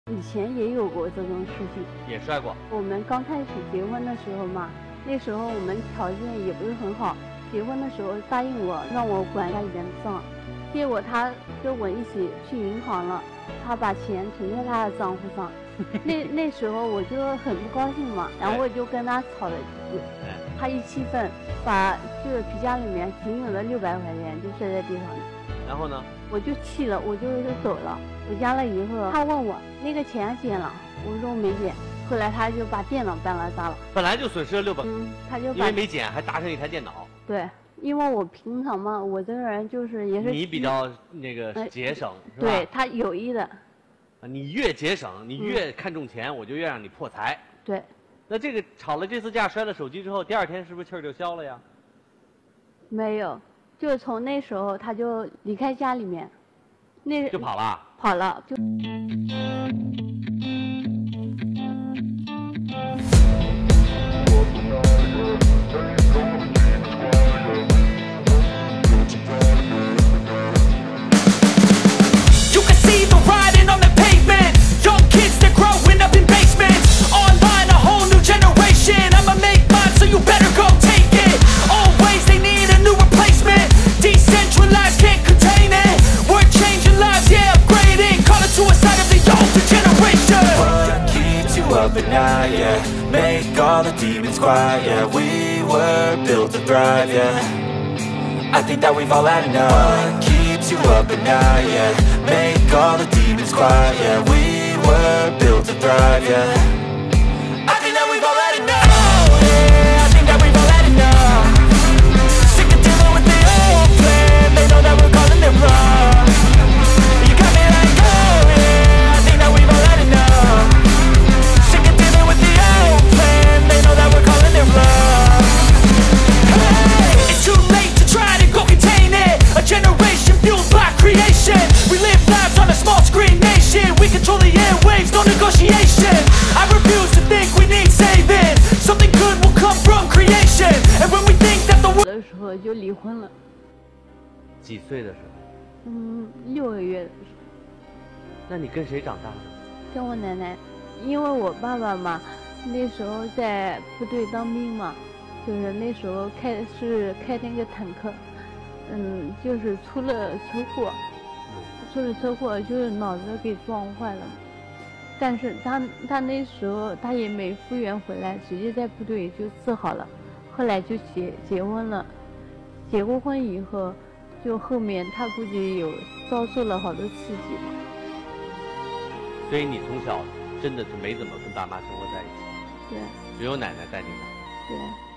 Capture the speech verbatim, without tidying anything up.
以前也有过这种事情， 也摔过。 我们刚开始结婚的时候嘛，那时候我们条件也不是很好，结婚的时候答应我让我管家里边的账，结果他跟我一起去银行了，他把钱存在他的账户上。那那时候我就很不高兴嘛，然后我就跟他吵了几句，他一气愤，把就是皮夹里面仅有的六百块钱就摔在地上了。 然后呢？ 我就气了，我就走了。回家了以后，他问我那个钱捡了，我说我没捡。后来他就把电脑搬来砸了。 本来就损失了六百， 嗯，他就把因为没捡还搭上一台电脑。 对，因为我平常嘛，我这个人就是也是你比较那个节省， 呃、 是吧？ 对他有意的。 你越节省，你越看重钱，嗯、我就越让你破财。 对。 那这个吵了这次架，摔了手机之后，第二天是不是气儿就消了呀？ 没有。就从那时候他就离开家里面，那就跑了， 跑了就。 Up at night, yeah. Make all the demons quiet, yeah. We were built to thrive, yeah. I think that we've all had enough. What keeps you up at night, yeah. Make all the demons quiet, yeah. We were built to thrive, yeah. I think that we've all had enough, yeah. I think that we've all had enough. Sick of dealing with the old plan. They know that we're calling it wrong. You got me like, oh yeah. I think that we've all had enough. Generation fueled by creation. We live lives on a small screen nation. We control the airwaves, no negotiation. I refuse to think we need saving. Something good will come from creation. And when we think that the world 的时候就离婚了。 几岁的时候？ 嗯，六个月的时候。 那你跟谁长大的？ 跟我奶奶，因为我爸爸嘛，那时候在部队当兵嘛，就是那时候开是开那个坦克。嗯，就是出了车祸，出了车祸就是脑子给撞坏了，但是他他那时候他也没复原回来，直接在部队就治好了，后来就结结婚了，结过婚以后，就后面他估计有遭受了好多刺激。 所以你从小真的是没怎么跟爸妈生活在一起， 对， 只有奶奶带你长。 对。